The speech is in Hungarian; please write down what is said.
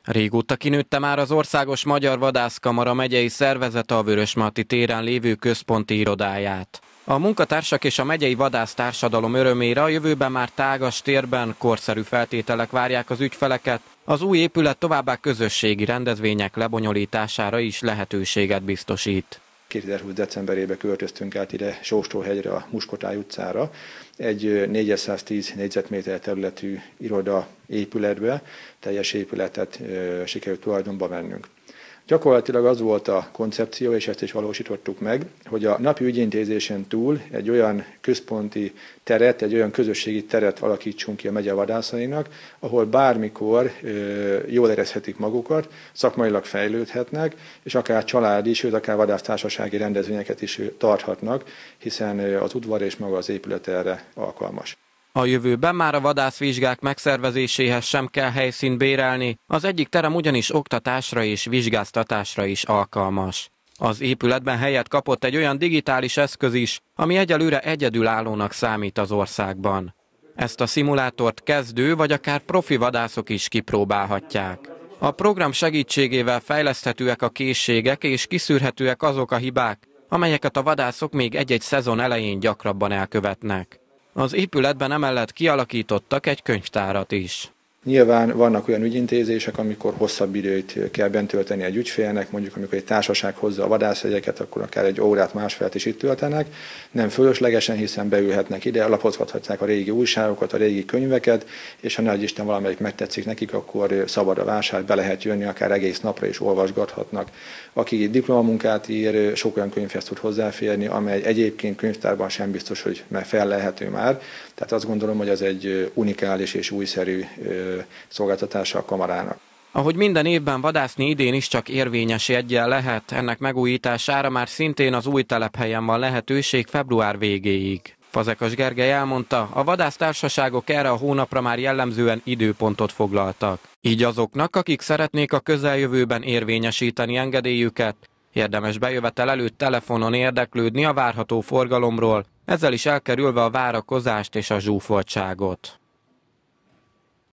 Régóta kinőtte már az Országos Magyar Vadászkamara megyei szervezete a Vörösmarty téren lévő központi irodáját. A munkatársak és a megyei vadásztársadalom örömére a jövőben már tágas térben korszerű feltételek várják az ügyfeleket, az új épület továbbá közösségi rendezvények lebonyolítására is lehetőséget biztosít. 2020. decemberében költöztünk át ide Sóstóhegyre, a Muskotály utcára, egy 410 négyzetméter területű iroda épületbe, teljes épületet sikerült tulajdonba vennünk. Gyakorlatilag az volt a koncepció, és ezt is valósítottuk meg, hogy a napi ügyintézésen túl egy olyan központi teret, egy olyan közösségi teret alakítsunk ki a megye vadászainak, ahol bármikor jól érezhetik magukat, szakmailag fejlődhetnek, és akár családi, sőt akár vadásztársasági rendezvényeket is tarthatnak, hiszen az udvar és maga az épület erre alkalmas. A jövőben már a vadászvizsgák megszervezéséhez sem kell helyszínt bérelni, az egyik terem ugyanis oktatásra és vizsgáztatásra is alkalmas. Az épületben helyet kapott egy olyan digitális eszköz is, ami egyelőre egyedülállónak számít az országban. Ezt a szimulátort kezdő vagy akár profi vadászok is kipróbálhatják. A program segítségével fejleszthetőek a készségek és kiszűrhetőek azok a hibák, amelyeket a vadászok még egy-egy szezon elején gyakrabban elkövetnek. Az épületben emellett kialakítottak egy könyvtárat is. Nyilván vannak olyan ügyintézések, amikor hosszabb időt kell bent tölteni egy ügyfélnek, mondjuk amikor egy társaság hozza a vadászjegyeket, akkor akár egy órát, másfelet is itt töltenek. Nem fölöslegesen, hiszen beülhetnek ide, lapozgathatják a régi újságokat, a régi könyveket, és ha nagy Isten valamelyik megtetszik nekik, akkor szabad a vásár, be lehet jönni, akár egész napra is olvasgathatnak. Aki diplomamunkát ír, sok olyan könyvhez tud hozzáférni, amely egyébként könyvtárban sem biztos, hogy felelhető már. Tehát azt gondolom, hogy ez egy unikális és újszerű szolgáltatása a kamarának. Ahogy minden évben vadászni idén is csak érvényes jeggyel lehet, ennek megújítására már szintén az új telephelyen van lehetőség február végéig. Fazekas Gergely elmondta, a vadásztársaságok erre a hónapra már jellemzően időpontot foglaltak. Így azoknak, akik szeretnék a közeljövőben érvényesíteni engedélyüket, érdemes bejövetel előtt telefonon érdeklődni a várható forgalomról, ezzel is elkerülve a várakozást és a zsúfoltságot.